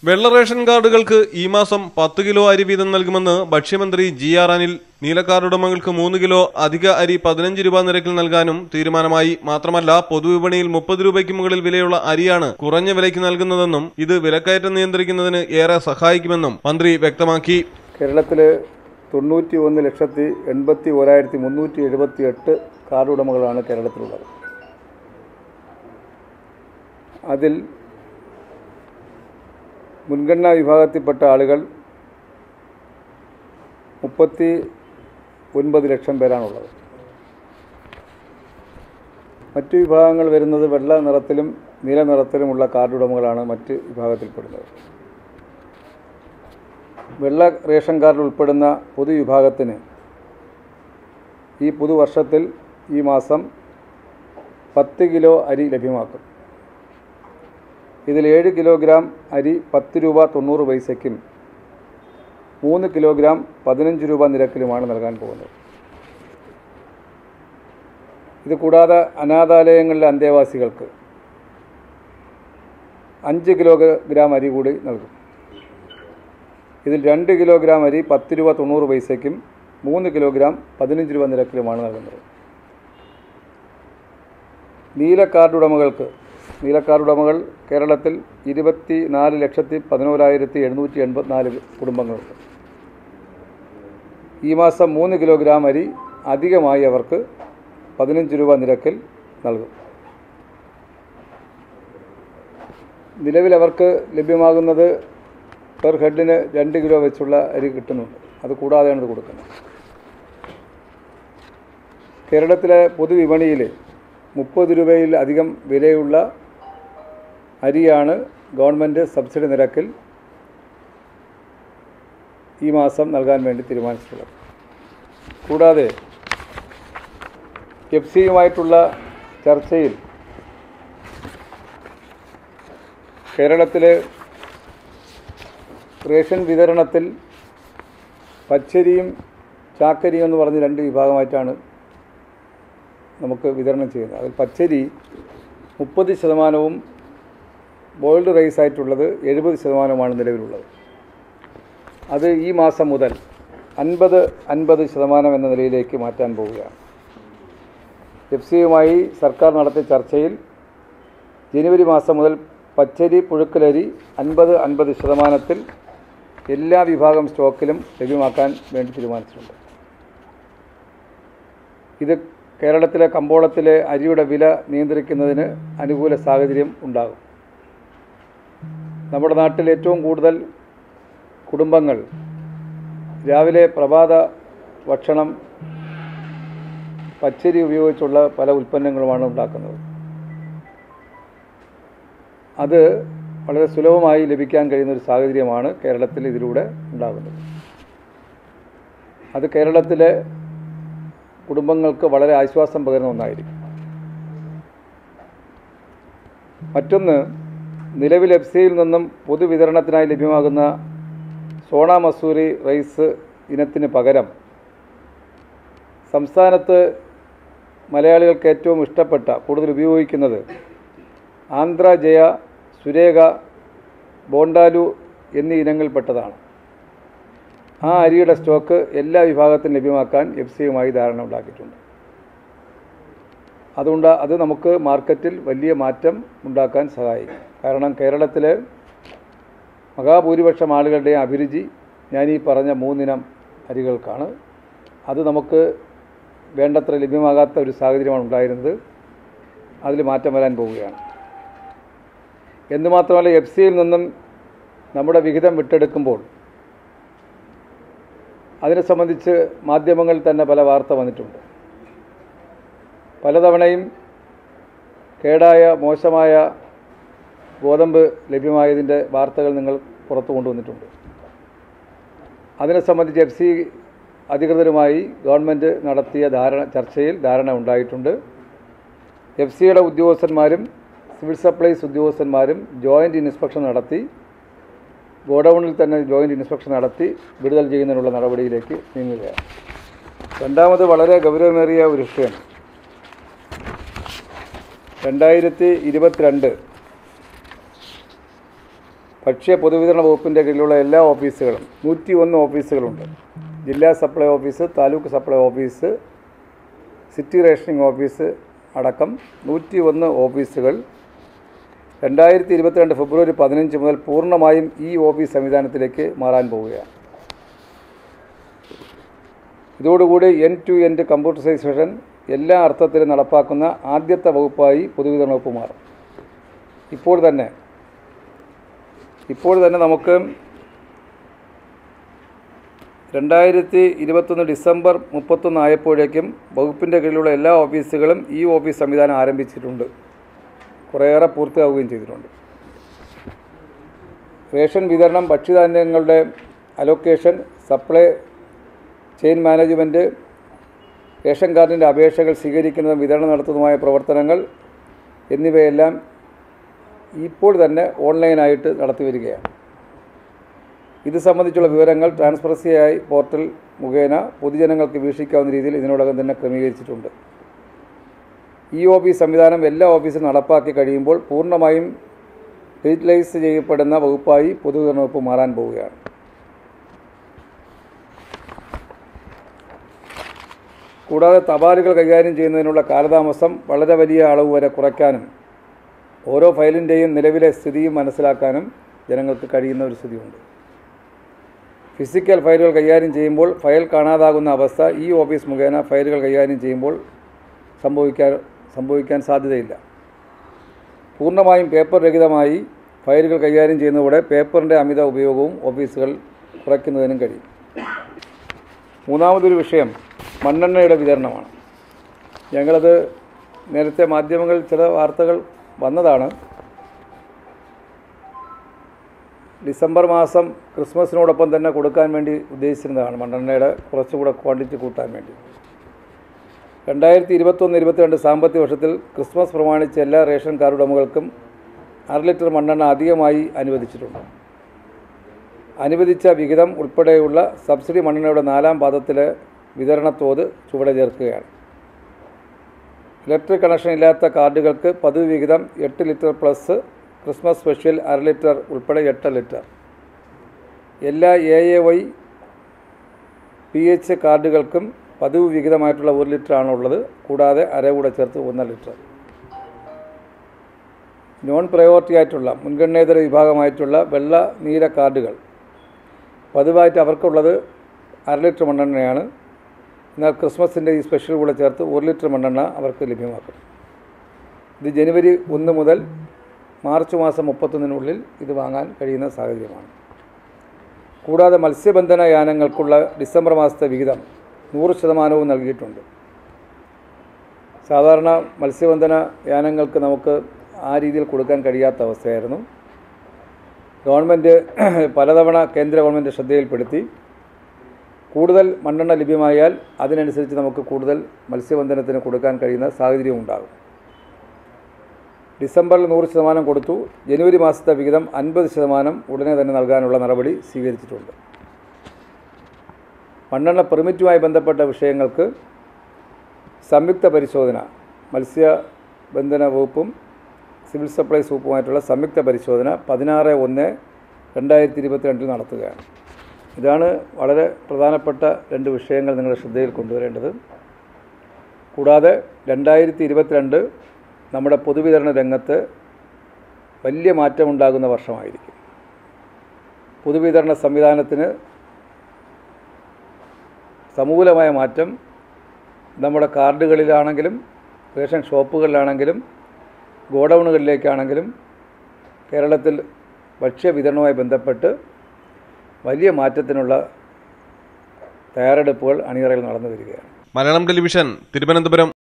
വെള്ള റേഷൻ കാർഡുകൾക്ക് ഈ മാസം 10 കിലോ അരി വീതം നൽകുമെന്ന് ഭക്ഷ്യമന്ത്രി GR അനിൽ. നീലക്കാർഡ് ഉടമകൾക്ക് 3 കിലോ അധിക അരി 15 രൂപ നിരക്കിൽ നൽകാനും തീരുമാനമായി. മാത്രമല്ല, പൊതുവിപണിയിൽ 30 രൂപയ്ക്ക് മുകളിൽ വിലയുള്ള അരിയാണ് കുറഞ്ഞ വിലയ്ക്ക് നൽകുന്നതെന്നും ഇത് വിലക്കയറ്റം നിയന്ത്രിക്കുന്നതിന് ഏറെ സഹായിക്കുമെന്നും മന്ത്രി വ്യക്തമാക്കി. കേരളത്തിലെ 91,81,378 കാർഡ് ഉടമകളാണ് കേരളത്തിലുള്ളത്. അതിൽ മുൻഗണനാ വിഭാഗത്തിൽപ്പെട്ട ആളുകൾ 39 ലക്ഷം പേരാണുള്ളത്. മറ്റു വിഭാഗങ്ങൾ വരുന്നത് വെള്ള നിറത്തിലും നീല നിറത്തിലുമുള്ള കാർഡ് ഉടമകളാണ് മറ്റ് വിഭാഗത്തിൽപ്പെടുന്നത്. വെള്ള റേഷൻ കാർഡിൽ ഉൾപ്പെടുന്ന പൊതുവിഭാഗത്തിന് ഈ പുതുവർഷത്തിൽ ഈ മാസം 10 കിലോ അരി ലഭ്യമാക്കും. ഇതിൽ 7 കിലോഗ്രാം അരി 10 രൂപ 90 പൈസയ്ക്കും 3 കിലോഗ്രാം 15 രൂപ നിരക്കിലുമാണ് നൽകാൻ പോകുന്നത്. ഇത് കൂടാതെ അനാഥാലയങ്ങളിലെ അന്തേവാസികൾക്ക് 5 കിലോഗ്രാം അരി കൂടി നൽകും. ഇതിൽ 2 കിലോഗ്രാം അരി 10 രൂപ 90 പൈസയ്ക്കും 3 കിലോഗ്രാം 15 രൂപ നിരക്കിലുമാണ് നൽകുന്നത്. നീലക്കാർഡ് ഉടമകൾ കേരളത്തിൽ 24,11,784 കുടുംബങ്ങളുണ്ട്. ഈ മാസം 3 കിലോഗ്രാം അരി അധികമായി അവർക്ക് 15 രൂപ നിരക്കിൽ നൽകും. നിലവിൽ അവർക്ക് ലഭ്യമാകുന്നത് പെർ ഹെഡിന് 2 കിലോ വെച്ചുള്ള അരി കിട്ടുന്നുണ്ട്. അത് കൂടാതെയാണ് ഇത് കൊടുക്കുന്നത്. കേരളത്തിലെ പൊതുവിപണിയിൽ 30 രൂപയിൽ അധികം വിലയുള്ള അരിയാണ് ഗവൺമെൻറ് സബ്സിഡി നിരക്കിൽ ഈ മാസം നൽകാൻ വേണ്ടി തീരുമാനിച്ചിട്ടുള്ളത്. കൂടാതെ FCയുമായിട്ടുള്ള ചർച്ചയിൽ കേരളത്തിലെ റേഷൻ വിതരണത്തിൽ പച്ചരിയും ചാക്കരിയും എന്ന് പറഞ്ഞ് 2 വിഭാഗമായിട്ടാണ് നമുക്ക് വിതരണം ചെയ്യുന്നത്. അതിൽ പച്ചരി 30%, ബോയിൽഡ് റൈസ് ആയിട്ടുള്ളത് 70% നിലവിലുള്ളത്. അത് ഈ മാസം മുതൽ 50% എന്ന നിലയിലേക്ക് മാറ്റാൻ പോവുകയാണ്. FCയുമായി സർക്കാർ നടത്തിയ ചർച്ചയിൽ ജനുവരി മാസം മുതൽ പച്ചരി പുഴുക്കലരി 50% എല്ലാ വിഭാഗം സ്റ്റോക്കിലും ലഭ്യമാക്കാൻ വേണ്ടി തീരുമാനിച്ചിട്ടുണ്ട്. ഇത് കേരളത്തിലെ കമ്പോളത്തിലെ അരിയുടെ വില നിയന്ത്രിക്കുന്നതിന് അനുകൂല സാഹചര്യം ഉണ്ടാകും. നമ്മുടെ നാട്ടിൽ ഏറ്റവും കൂടുതൽ കുടുംബങ്ങൾ രാവിലെ പ്രഭാത ഭക്ഷണം പച്ചരി ഉപയോഗിച്ചുള്ള പല ഉൽപ്പന്നങ്ങളുമാണ് ഉണ്ടാക്കുന്നത്. അത് വളരെ സുലഭമായി ലഭിക്കാൻ കഴിയുന്ന ഒരു സാഹചര്യമാണ് കേരളത്തിൽ ഇതിലൂടെ ഉണ്ടാകുന്നത്. അത് കേരളത്തിലെ കുടുംബങ്ങൾക്ക് വളരെ ആശ്വാസം പകരുന്ന ഒന്നായിരിക്കും. മറ്റൊന്ന്, നിലവിൽ FCയിൽ നിന്നും പൊതുവിതരണത്തിനായി ലഭ്യമാകുന്ന സോണ മസൂരി റൈസ് ഇനത്തിന് പകരം സംസ്ഥാനത്ത് മലയാളികൾക്ക് ഏറ്റവും ഇഷ്ടപ്പെട്ട, കൂടുതൽ ഉപയോഗിക്കുന്നത് ആന്ധ്ര ജയ, സുരേഖ, ബോണ്ടാലു എന്നീ ഇനങ്ങളിൽപ്പെട്ടതാണ്. ആ അരിയുടെ സ്റ്റോക്ക് എല്ലാ വിഭാഗത്തിനും ലഭ്യമാക്കാൻ FCയുമായി ധാരണ ഉണ്ടാക്കിയിട്ടുണ്ട്. അതുകൊണ്ട് അത് നമുക്ക് മാർക്കറ്റിൽ വലിയ മാറ്റം ഉണ്ടാക്കാൻ സഹായിക്കും. കാരണം കേരളത്തിലെ മഹാഭൂരിപക്ഷം ആളുകളുടെയും അഭിരുചി ഞാൻ ഈ പറഞ്ഞ 3 ഇനം അരികൾക്കാണ്. അത് നമുക്ക് വേണ്ടത്ര ലഭ്യമാകാത്ത ഒരു സാഹചര്യമാണ് ഉണ്ടായിരുന്നത്. അതിൽ മാറ്റം വരാൻ പോവുകയാണ്. എന്തുമാത്രമല്ല, FCയിൽ നിന്നും നമ്മുടെ വിഹിതം വിട്ടെടുക്കുമ്പോൾ അതിനെ സംബന്ധിച്ച് മാധ്യമങ്ങളിൽ തന്നെ പല വാർത്ത വന്നിട്ടുണ്ട്. പലതവണയും കേടായ മോശമായ ഗോതമ്പ് ലഭ്യമായതിൻ്റെ വാർത്തകൾ നിങ്ങൾ പുറത്തു കൊണ്ടുവന്നിട്ടുണ്ട്. അതിനെ സംബന്ധിച്ച് FC അധികൃതരുമായി ഗവൺമെൻറ് നടത്തിയ ചർച്ചയിൽ ധാരണ ഉണ്ടായിട്ടുണ്ട്. FCയുടെ ഉദ്യോഗസ്ഥന്മാരും സിവിൽ സപ്ലൈസ് ഉദ്യോഗസ്ഥന്മാരും ജോയിൻ്റ് ഇൻസ്പെക്ഷൻ നടത്തി, ഗോഡൗണിൽ തന്നെ ജോയിൻ്റ് ഇൻസ്പെക്ഷൻ നടത്തി വിടുതൽ ചെയ്യുന്നതിനുള്ള നടപടിയിലേക്ക് നീങ്ങുകയാണ്. രണ്ടാമത്, വളരെ ഗൗരവമേറിയ ഒരു വിഷയം, 2022 ഭക്ഷ്യ പൊതുവിതരണ വകുപ്പിൻ്റെ കീഴിലുള്ള എല്ലാ ഓഫീസുകളും 101 ഓഫീസുകളുണ്ട്. ജില്ലാ supply office, taluk supply office, city rationing office അടക്കം 101 ഓഫീസുകൾ 2022 ഫെബ്രുവരി 15 മുതൽ പൂർണ്ണമായും ഈ ഓഫീസ് സംവിധാനത്തിലേക്ക് മാറാൻ പോവുകയാണ്. ഇതോടുകൂടി എൻഡ് ടു എൻഡ് കമ്പ്യൂട്ടറൈസേഷൻ എല്ലാ അർത്ഥത്തിലും നടപ്പാക്കുന്ന ആദ്യത്തെ വകുപ്പായി പൊതുവിതരണ വകുപ്പ് മാറും. ഇപ്പോൾ തന്നെ നമുക്ക് 2021 ഡിസംബർ 31 ആയപ്പോഴേക്കും വകുപ്പിൻ്റെ കീഴിലുള്ള എല്ലാ ഓഫീസുകളും ഈ ഓഫീസ് സംവിധാനം ആരംഭിച്ചിട്ടുണ്ട്. കുറേയേറെ പൂർത്തിയാവുകയും ചെയ്തിട്ടുണ്ട്. റേഷൻ വിതരണം, ഭക്ഷ്യധാന്യങ്ങളുടെ allocation, supply chain management, ration കാർഡിൻ്റെ അപേക്ഷകൾ സ്വീകരിക്കുന്നതും വിതരണം നടത്തുന്നതുമായ പ്രവർത്തനങ്ങൾ എന്നിവയെല്ലാം ഇപ്പോൾ തന്നെ ഓൺലൈനായിട്ട് നടത്തി വരികയാണ്. ഇത് സംബന്ധിച്ചുള്ള വിവരങ്ങൾ ട്രാൻസ്പറൻസി പോർട്ടൽ മുഖേന പൊതുജനങ്ങൾക്ക് വീക്ഷിക്കാവുന്ന രീതിയിൽ ഇതിനോടകം തന്നെ ക്രമീകരിച്ചിട്ടുണ്ട്. ഈ ഓഫീസ് സംവിധാനം എല്ലാ ഓഫീസിലും നടപ്പാക്കി കഴിയുമ്പോൾ പൂർണ്ണമായും ഡിജിറ്റലൈസ് ചെയ്യപ്പെടുന്ന വകുപ്പായി പൊതുവിതരണ വകുപ്പ് മാറാൻ പോവുകയാണ്. കൂടാതെ തപാലുകൾ കൈകാര്യം ചെയ്യുന്നതിനുള്ള കാലതാമസം വളരെ വലിയ അളവ് വരെ കുറയ്ക്കാനും ഓരോ ഫയലിൻ്റെയും നിലവിലെ സ്ഥിതിയും മനസ്സിലാക്കാനും ജനങ്ങൾക്ക് കഴിയുന്ന ഒരു സ്ഥിതിയുണ്ട്. ഫിസിക്കൽ ഫയലുകൾ കൈകാര്യം ചെയ്യുമ്പോൾ ഫയൽ കാണാതാകുന്ന അവസ്ഥ ഈ ഓഫീസ് മുഖേന ഫയലുകൾ കൈകാര്യം ചെയ്യുമ്പോൾ സംഭവിക്കാൻ സാധ്യതയില്ല. പൂർണ്ണമായും പേപ്പർ രഹിതമായി ഫയലുകൾ കൈകാര്യം ചെയ്യുന്നതോടെ പേപ്പറിൻ്റെ അമിത ഉപയോഗവും ഓഫീസുകൾ കുറയ്ക്കുന്നതിനും കഴിയും. മൂന്നാമതൊരു വിഷയം മണ്ണെണ്ണയുടെ വിതരണമാണ്. ഞങ്ങളത് നേരത്തെ മാധ്യമങ്ങളിൽ ചില വാർത്തകൾ വന്നതാണ്. ഡിസംബർ മാസം ക്രിസ്മസിനോടൊപ്പം തന്നെ കൊടുക്കാൻ വേണ്ടി ഉദ്ദേശിച്ചിരുന്നതാണ്. മണ്ണെണ്ണയുടെ കുറച്ചുകൂടെ ക്വാണ്ടിറ്റി കൂട്ടാൻ വേണ്ടി 2021-22 സാമ്പത്തിക വർഷത്തിൽ ക്രിസ്മസ് പ്രമാണിച്ച് എല്ലാ റേഷൻ കാർഡ് ഉടമകൾക്കും 1/2 ലിറ്റർ മണ്ണെണ്ണ അധികമായി അനുവദിച്ചിട്ടുണ്ട്. അനുവദിച്ച വിഹിതം ഉൾപ്പെടെയുള്ള സബ്സിഡി മണ്ണെണ്ണയുടെ 4ാം പാദത്തിലെ വിതരണത്തോത് ചുവടെ ചേർക്കുകയാണ്. ഇലക്ട്രിക് കണക്ഷൻ ഇല്ലാത്ത കാർഡുകൾക്ക് പതിവ് വിഹിതം 8 litre plus Christmas special 1/2 litre ഉൾപ്പെടെ 8 ലിറ്റർ. എല്ലാ AAY PH കാർഡുകൾക്കും പതിവ് വിഹിതമായിട്ടുള്ള 1 ലിറ്റർ ആണുള്ളത്. കൂടാതെ അര കൂടെ ചേർത്ത് 1 ലിറ്റർ. നോൺ പ്രയോറിറ്റി ആയിട്ടുള്ള മുൻഗണനേതര വിഭാഗമായിട്ടുള്ള വെള്ള നീല കാർഡുകൾ പതിവായിട്ട് അവർക്കുള്ളത് 1/2 ലിറ്റർ മണ്ണെണ്ണയാണ്. എന്നാൽ ക്രിസ്മസിൻ്റെ ഈ സ്പെഷ്യൽ കൂടെ ചേർത്ത് 1 ലിറ്റർ മണ്ണെണ്ണ അവർക്ക് ലഭ്യമാക്കും. ഇത് ജനുവരി 1 മുതൽ മാർച്ച് മാസം 31-നുള്ളിൽ ഇത് വാങ്ങാൻ കഴിയുന്ന സാഹചര്യമാണ്. കൂടാതെ മത്സ്യബന്ധന യാനങ്ങൾക്കുള്ള ഡിസംബർ മാസത്തെ വിഹിതം 100% നൽകിയിട്ടുണ്ട്. സാധാരണ മത്സ്യബന്ധന യാനങ്ങൾക്ക് നമുക്ക് ആ രീതിയിൽ കൊടുക്കാൻ കഴിയാത്ത അവസ്ഥയായിരുന്നു. ഗവൺമെൻറ് പലതവണ കേന്ദ്ര ഗവൺമെൻറ് ശ്രദ്ധയിൽപ്പെടുത്തി കൂടുതൽ മണ്ണെണ്ണ ലഭ്യമായാൽ അതിനനുസരിച്ച് നമുക്ക് കൂടുതൽ മത്സ്യബന്ധനത്തിന് കൊടുക്കാൻ കഴിയുന്ന സാഹചര്യം ഉണ്ടാകും. ഡിസംബറിൽ 100% കൊടുത്തു. ജനുവരി മാസത്തെ വിഹിതം 50% ഉടനെ തന്നെ നൽകാനുള്ള നടപടി സ്വീകരിച്ചിട്ടുണ്ട്. മണ്ണെണ്ണ പെർമിറ്റുമായി ബന്ധപ്പെട്ട വിഷയങ്ങൾക്ക് സംയുക്ത പരിശോധന മത്സ്യബന്ധന വകുപ്പും സിവിൽ സപ്ലൈസ് വകുപ്പുമായിട്ടുള്ള സംയുക്ത പരിശോധന 16/1/2022 നടത്തുകയാണ്. ഇതാണ് വളരെ പ്രധാനപ്പെട്ട 2 വിഷയങ്ങൾ നിങ്ങളുടെ ശ്രദ്ധയിൽ കൊണ്ടുവരേണ്ടത്. കൂടാതെ 2022 നമ്മുടെ പൊതുവിതരണ രംഗത്ത് വലിയ മാറ്റമുണ്ടാകുന്ന വർഷമായിരിക്കും. പൊതുവിതരണ സംവിധാനത്തിന് സമൂലമായ മാറ്റം നമ്മുടെ കാർഡുകളിലാണെങ്കിലും റേഷൻ ഷോപ്പുകളിലാണെങ്കിലും ഗോഡൗണുകളിലേക്കാണെങ്കിലും കേരളത്തിൽ ഭക്ഷ്യവിതരണവുമായി ബന്ധപ്പെട്ട് വലിയ മാറ്റത്തിനുള്ള തയ്യാറെടുപ്പുകൾ അണിയറയിൽ നടന്നു വരികയാണ്. മലയാളം ടെലിവിഷൻ, തിരുവനന്തപുരം.